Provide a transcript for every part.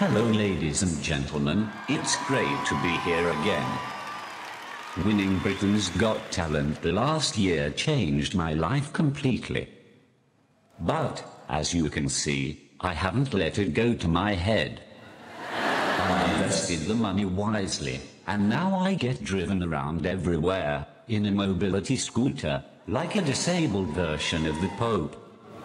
Hello ladies and gentlemen, it's great to be here again. Winning Britain's Got Talent last year changed my life completely. But, as you can see, I haven't let it go to my head. I invested the money wisely, and now I get driven around everywhere, in a mobility scooter, like a disabled version of the Pope.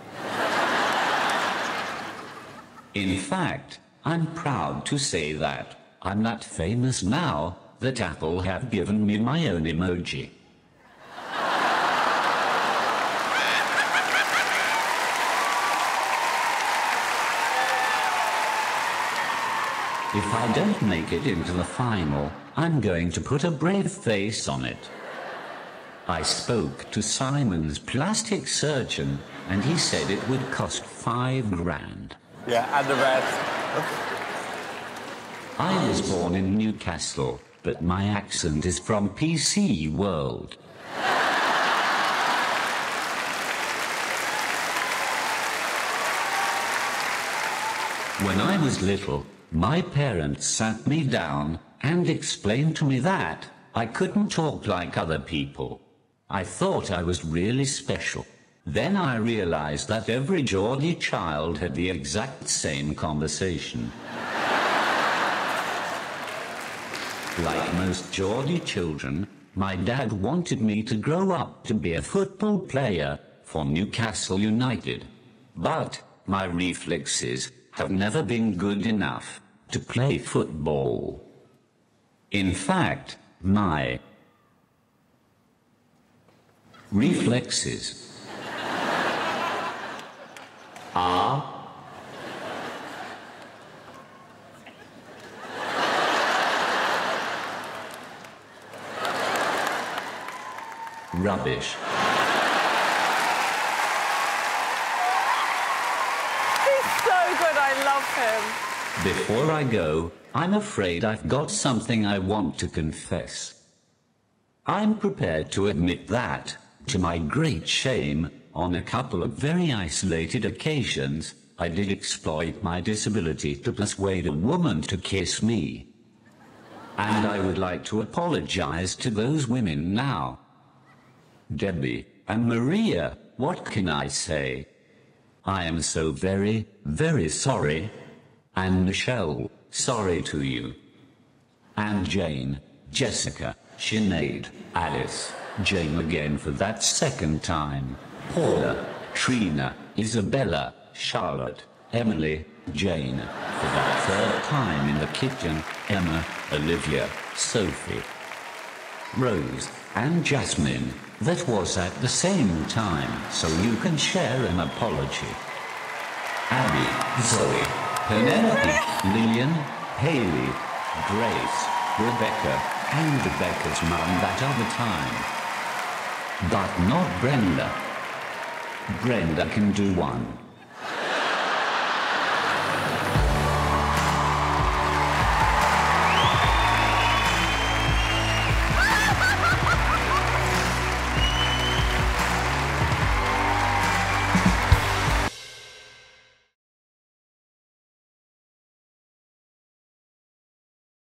In fact, I'm proud to say that I'm that famous now that Apple have given me my own emoji. If I don't make it into the final, I'm going to put a brave face on it. I spoke to Simon's plastic surgeon, and he said it would cost £5,000. Yeah, and the rest. I was born in Newcastle, but my accent is from PC World. When I was little, my parents sat me down and explained to me that I couldn't talk like other people. I thought I was really special. Then I realized that every Geordie child had the exact same conversation. Like most Geordie children, my dad wanted me to grow up to be a football player for Newcastle United. But my reflexes have never been good enough to play football. In fact, my reflexes are rubbish. He's so good, I love him. Before I go, I'm afraid I've got something I want to confess. I'm prepared to admit that, to my great shame, on a couple of very isolated occasions, I did exploit my disability to persuade a woman to kiss me. And I would like to apologize to those women now. Debbie and Maria, what can I say? I am so very, very sorry. And Michelle, sorry to you. And Jane, Jessica, Sinead, Alice, Jane again for that second time. Paula, Trina, Isabella, Charlotte, Emily, Jane, for that third time in the kitchen, Emma, Olivia, Sophie, Rose, and Jasmine, that was at the same time, so you can share an apology. Abby, Zoe, Penelope, Lillian, Haley, Grace, Rebecca, and Rebecca's mum that other time. But not Brenda. Brenda can do one.